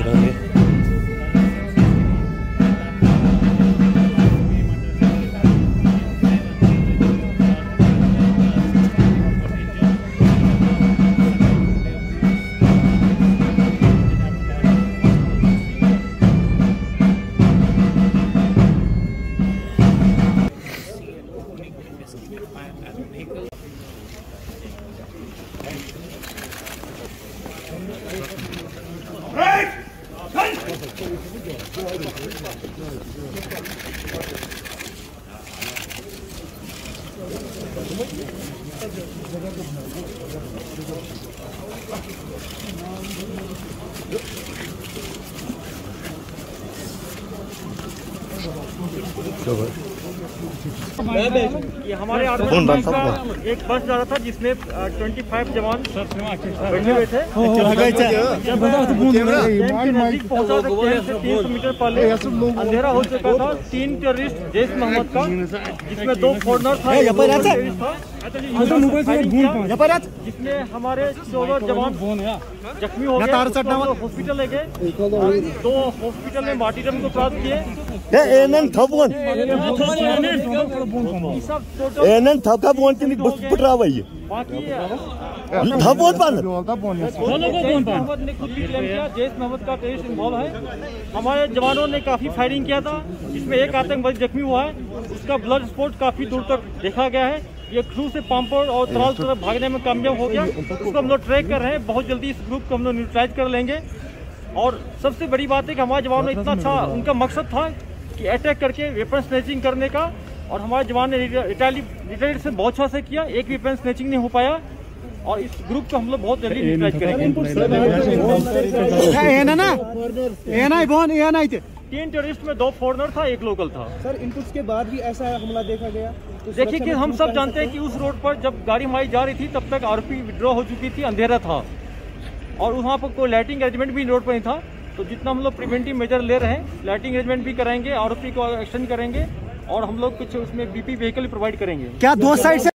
ये हमारे आर्मी का एक बस जा रहा था जिसमें 25 जवान बैठे हुए थे। नजदीक पहुंचा था 300 मीटर पहले अंधेरा हो चुका था। 3 टेररिस्ट जैश मोहम्मद का, जिसमें 2 फॉरनर था, जिसमें हमारे 14 जवान जख्मी हो गए, हॉस्पिटल ले गए। 2 हॉस्पिटल में मार्टीरम को प्राप्त किए। जैश मोहम्मद का टेररिस्ट इन्वॉल्व है। हमारे जवानों ने काफी फायरिंग किया था, जिसमें एक आतंकवादी जख्मी हुआ है। उसका ब्लड स्पॉट काफी दूर तक देखा गया है। ये क्रू से पाम्पोर और तराल तरफ भागने में कामयाब हो गया। उसको हम लोग ट्रैक कर रहे हैं। बहुत जल्दी इस ग्रुप को हम लोग न्यूट्रलाइज कर लेंगे। और सबसे बड़ी बात है कि हमारे जवानों ने इतना अच्छा, उनका मकसद था कि अटैक करके वेपन स्नैचिंग करने का, और हमारे जवान ने रिटेलिएट से बहुत अच्छा से किया। एक वेपन स्नैचिंग नहीं हो पाया, और इस ग्रुप को हम लोग बहुत जल्दी न्यूट्रलाइज करेंगे। 3 टेररिस्ट में 2 फॉरनर था, 1 लोकल था। सर, इनपुट्स के बाद भी ऐसा हमला देखा गया। देखिए कि हम सब जानते हैं कि उस रोड पर जब गाड़ी हमारी जा रही थी तब तक आरोपी विड्रॉ हो चुकी थी, अंधेरा था, और वहाँ पर कोई लाइटिंग अरेंजमेंट भी रोड पर नहीं था। तो जितना हम लोग प्रिवेंटिव मेजर ले रहे हैं, लाइटिंग अरेंजमेंट भी कराएंगे, आरोपी को एक्शन करेंगे, और हम लोग कुछ उसमें बीपी व्हीकल प्रोवाइड करेंगे। क्या 2 साइड से